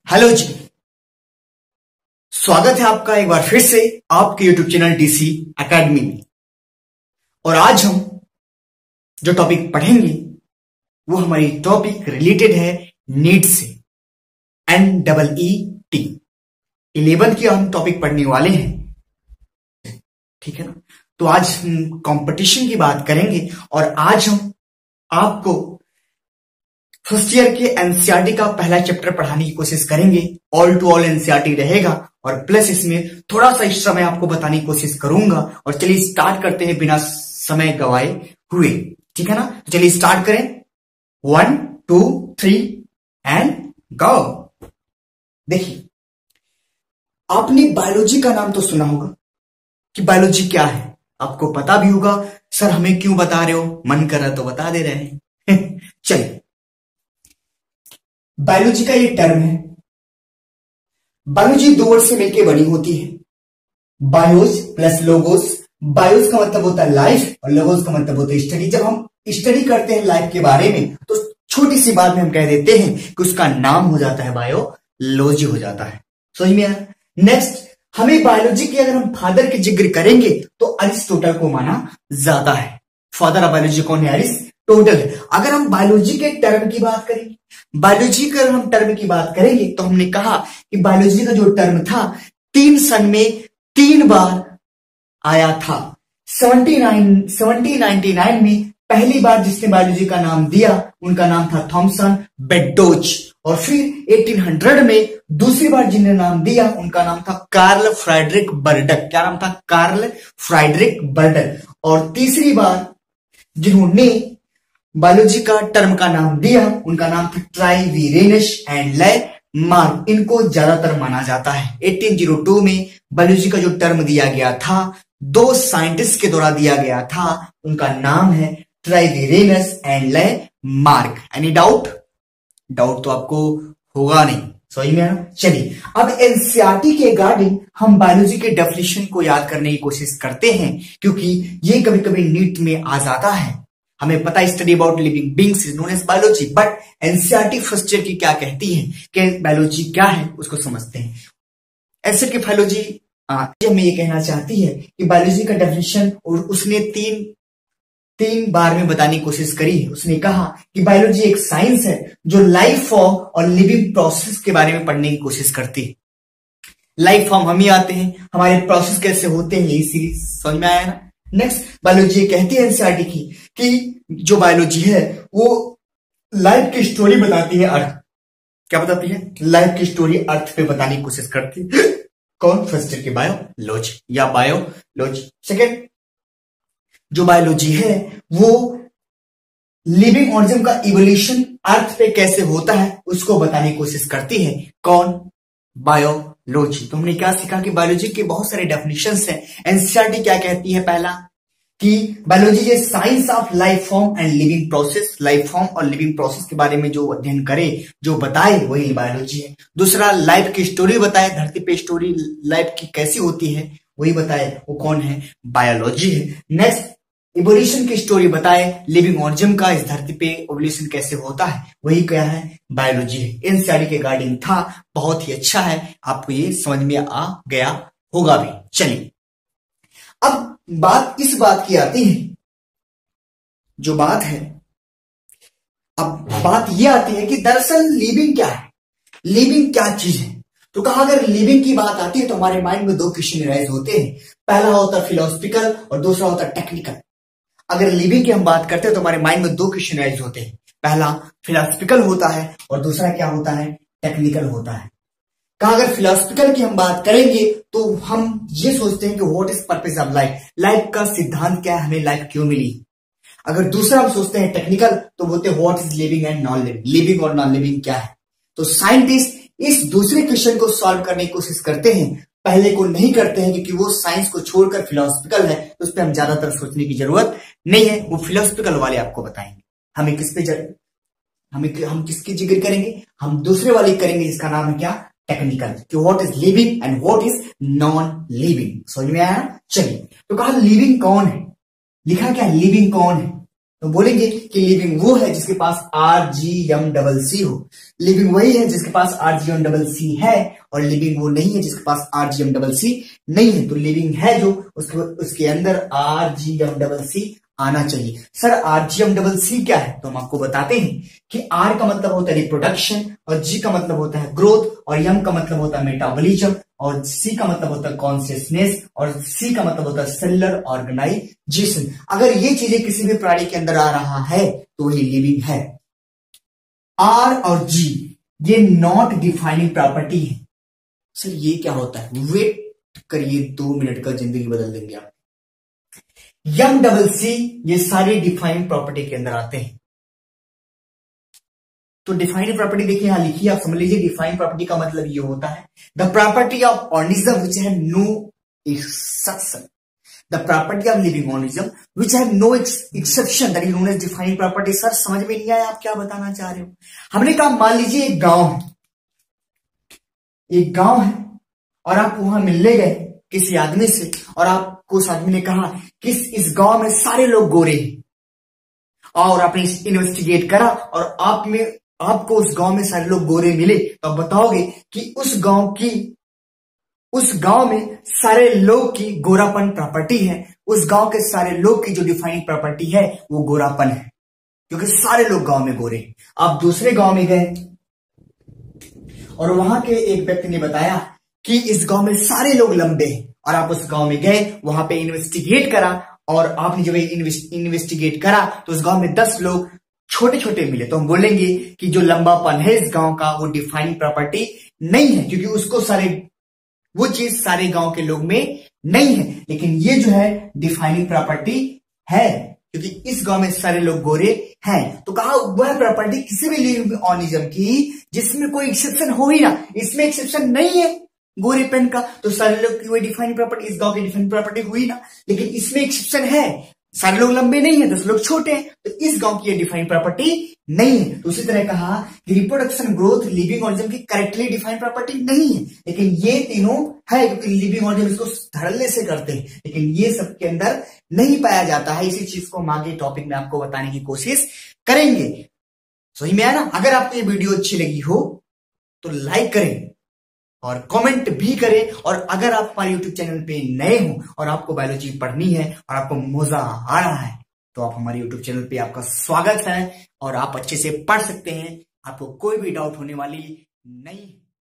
Hello जी। स्वागत है आपका एक बार फिर से आपके YouTube चैनल डीसी एकेडमी में। और आज हम जो टॉपिक पढ़ेंगे वो हमारी टॉपिक रिलेटेड है नीट से, NEET 11 की हम टॉपिक पढ़ने वाले हैं, ठीक है ना। तो आज हम कंपटीशन की बात करेंगे और आज हम आपको फर्स्ट ईयर के एनसीईआरटी का पहला चैप्टर पढ़ाने की कोशिश करेंगे। ऑल टू ऑल एनसीईआरटी रहेगा और प्लस इसमें थोड़ा सा एक्स्ट्रा मैं आपको बताने की कोशिश करूंगा। और चलिए स्टार्ट करते हैं बिना समय गवाए हुए, ठीक है ना। तो चलिए स्टार्ट करें। 1 2 3 एंड गो। देखिए, आपने बायोलॉजी का नाम तो सुना होगा कि बायोलॉजी क्या है, आपको पता भी होगा। सर हमें क्यों बता रहे हो, मन कर रहा तो बता दे रहे हैं। चलिए, बायोलॉजी का ये टर्म है। बायोलॉजी दो वर्ड से मिलकर बनी होती है, बायोस प्लस लोगोस। बायोस का मतलब होता है लाइफ और लोगोस का मतलब होता है स्टडी। जब हम स्टडी करते हैं लाइफ के बारे में तो छोटी सी बात में हम कह देते हैं कि उसका नाम हो जाता है बायोलॉजी हो जाता है। समझ में आया। नेक्स्ट, हमें बायोलॉजी के अगर हम फादर के जिक्र करेंगे तो अरिस्टोटल को माना जाता है। फादर ऑफ बायोलॉजी कौन है? अरिस्टोटल है। अगर हम बायोलॉजी के टर्म की बात करेंगे, बायोलॉजी का हम टर्म की बात करेंगे तो हमने कहा कि बायोलॉजी का जो टर्म था 3 सन में 3 बार आया था। 1799 में पहली बार जिसने बायोलॉजी का नाम दिया उनका नाम था थॉमसन बेडोच। और फिर 1800 में दूसरी बार जिन्हें नाम दिया उनका नाम था कार्ल फ्रेडरिक बर्डक। क्या नाम था? Karl Friedrich Burdach. और तीसरी बार जिन्होंने बायोलॉजी का टर्म का नाम दिया उनका नाम था ट्राइवीरेनस एंड लैमार्क। इनको ज्यादातर माना जाता है। 1802 में बायोलॉजी का जो टर्म दिया गया था 2 साइंटिस्ट के द्वारा दिया गया था, उनका नाम है Treviranus and Lamarck. Any doubt? Doubt तो आपको होगा नहीं, समझ में आया। चलिए, अब एनसीईआरटी के रिगार्डिंग हम बायोलॉजी के डेफिनेशन को याद करने की कोशिश करते हैं, क्योंकि ये कभी कभी नीट में आ जाता है। हमें पता है study about living beings is known as biology, but NCERT first year की क्या कहती है कि बायोलॉजी क्या है उसको समझते हैं। ऐसे की बायोलॉजी हमें ये कहना चाहती है कि बायोलॉजी का डेफिनेशन, और उसने तीन बार में बताने की कोशिश करी है। उसने कहा कि बायोलॉजी एक साइंस है जो लाइफ फॉर्म और लिविंग प्रोसेस के बारे में पढ़ने की कोशिश करती है। लाइफ फॉर्म हम ही आते हैं, हमारे प्रोसेस कैसे होते हैं यही सीरीज समझ में आया ना। नेक्स्ट, बायोलॉजी कहती है एनसीईआरटी की कि जो बायोलॉजी है वो लाइफ की स्टोरी बताती है। अर्थ क्या बताती है? लाइफ की स्टोरी अर्थ पे बताने की कोशिश करती है। कौन? फर्स्ट ईयर की बायोलॉजी या बायोलॉजी। सेकेंड, जो बायोलॉजी है वो लिविंग ऑर्गेनिज्म का इवोल्यूशन अर्थ पे कैसे होता है उसको बताने की कोशिश करती है। कौन? बायोलॉजी। तो हमने क्या सीखा कि बायोलॉजी के बहुत सारे डेफिनेशंस हैं। एनसीईआरटी क्या कहती है? पहला कि biology is science of life form and living process. Life form और लिविंग प्रोसेस के बारे में जो अध्ययन करे, जो बताए, वही बायोलॉजी है। दूसरा, लाइफ की स्टोरी बताए, धरती पे स्टोरी लाइफ की कैसी होती है वही बताए, वो कौन है? बायोलॉजी है। नेक्स्ट, इवोल्यूशन की स्टोरी बताए, लिविंग ऑर्गेनिज्म का इस धरती पे इवोल्यूशन कैसे होता है, वही क्या है? बायोलॉजी है। एनसीईआरटी के गार्डिंग था, बहुत ही अच्छा है, आपको ये समझ में आ गया होगा भी। चलिए, अब इस बात की आती है, जो बात है, अब बात यह आती है कि दरअसल लिविंग क्या है, लिविंग क्या चीज है। तो कहा अगर लिविंग की बात आती है तो हमारे माइंड में 2 क्वेश्चन राइज होते हैं। पहला होता है फिलोसफिकल और दूसरा होता है टेक्निकल। अगर लिविंग की हम बात करते हैं तो हमारे माइंड में 2 क्वेश्चन राइज होते हैं। पहला फिलोसफिकल होता है और दूसरा क्या होता है? टेक्निकल होता है। कहा अगर फिलोसफिकल की हम बात करेंगे तो हम ये सोचते हैं कि what is purpose of life, life का सिद्धांत क्या है, हमें लाइफ क्यों मिली। अगर दूसरा हम सोचते हैं टेक्निकल तो बोलते हैं what is living and non living, living और नॉन लिविंग क्या है। तो साइंटिस्ट इस दूसरे क्वेश्चन को सॉल्व करने की कोशिश करते हैं, पहले को नहीं करते हैं, क्योंकि वो साइंस को छोड़कर फिलोसफिकल है तो उस पर हम ज्यादातर सोचने की जरूरत नहीं है। वो फिलोसफिकल वाले आपको बताएंगे। हमें हम किसकी जिक्र करेंगे? हम दूसरे वाले करेंगे जिसका नाम है क्या? टेक्निकल। कि what is living and what is non living. समझ में आया? चलिए, तो कहा लिविंग कौन है, लिखा क्या? लिविंग कौन है? तो बोलेंगे कि लिविंग वो है जिसके पास RGM-CC हो, लिविंग वही है जिसके पास RGM-CC है, और लिविंग वो नहीं है जिसके पास RGM-CC नहीं है। तो लिविंग है जो उसके अंदर RGM-CC आना चाहिए। सर RGM-CC क्या है? तो हम आपको बताते हैं कि R का मतलब होता है रिप्रोडक्शन, और G का मतलब होता है ग्रोथ, और M का मतलब होता है मेटाबॉलिज्म, और C का मतलब होता है कॉन्शियसनेस, और C का मतलब होता है सेलुलर ऑर्गेनाइजेशन। अगर ये चीजें किसी भी प्राणी के अंदर आ रहा है तो वही लिविंग है। R और G ये नॉट डिफाइनिंग प्रॉपर्टी है। सर ये क्या होता है? वेट करिए, 2 मिनट का जिंदगी बदल देंगे आप। M-CC ये सारे डिफाइनिंग प्रॉपर्टी के अंदर आते हैं। तो डिफाइनिंग प्रॉपर्टी देखिए यहां लिखिए, आप समझ लीजिए। डिफाइनिंग प्रॉपर्टी का मतलब ये होता है the property of organism which have no exception, the property of living organism which have no exception, that is known as defining property. Sir समझ में नहीं आया आप क्या बताना चाह रहे हो? हमने कहा मान लीजिए एक गांव है, एक गांव है, और आप वहां मिलने गए किसी आदमी से, और आपको उस आदमी ने कहा कि इस गांव में सारे लोग गोरे हैं, और आपने इन्वेस्टिगेट करा और आपको उस गांव में सारे लोग गोरे मिले, तो आप बताओगे कि उस गांव में सारे लोग की गोरापन प्रॉपर्टी है, उस गांव के सारे लोग की जो डिफाइनिंग प्रॉपर्टी है वो गोरापन है, क्योंकि सारे लोग गांव में गोरे हैं। आप दूसरे गांव में गए और वहां के एक व्यक्ति ने बताया कि इस गांव में सारे लोग लंबे हैं, और आप उस गांव में गए, वहां पे इन्वेस्टिगेट करा, और आपने जब इन्वेस्टिगेट करा तो उस गांव में 10 लोग छोटे छोटे मिले, तो हम बोलेंगे कि जो लंबापन है इस गांव का वो डिफाइनिंग प्रॉपर्टी नहीं है, क्योंकि उसको वो चीज सारे गांव के लोग में नहीं है। लेकिन ये जो है डिफाइनिंग प्रॉपर्टी है, क्योंकि इस गांव में सारे लोग गोरे हैं। तो कहा वह प्रॉपर्टी किसी भी लिविंग ऑर्गेनिज्म की जिसमें कोई एक्सेप्शन हो ही ना, इसमें एक्सेप्शन नहीं है गोरेपन का, तो सारे लोग की वही डिफाइनिंग प्रॉपर्टी, इस गांव की डिफाइनिंग प्रॉपर्टी हुई ना। लेकिन इसमें एक्सेप्शन है, सारे लोग लंबे नहीं है, 10 लोग छोटे हैं, तो इस गांव की डिफाइनिंग प्रॉपर्टी नहीं है। तो उसी तरह कहा कि रिप्रोडक्शन, ग्रोथ, लिविंग ऑर्गेनिज्म की करेक्टली डिफाइंड प्रॉपर्टी नहीं है, लेकिन ये तीनों है, क्योंकि लिविंग ऑर्गेनिज्म इसको धड़ल्ले से करते हैं, लेकिन ये सबके अंदर नहीं पाया जाता है। इसी चीज को हम आगे टॉपिक में आपको बताने की कोशिश करेंगे। समझ में आया ना? अगर आपको ये वीडियो अच्छी लगी हो तो लाइक करें और कमेंट भी करें, और अगर आप हमारे YouTube चैनल पे नए हो और आपको बायोलॉजी पढ़नी है और आपको मजा आ रहा है, तो आप हमारे YouTube चैनल पे आपका स्वागत है, और आप अच्छे से पढ़ सकते हैं, आपको कोई भी डाउट होने वाली नहीं है।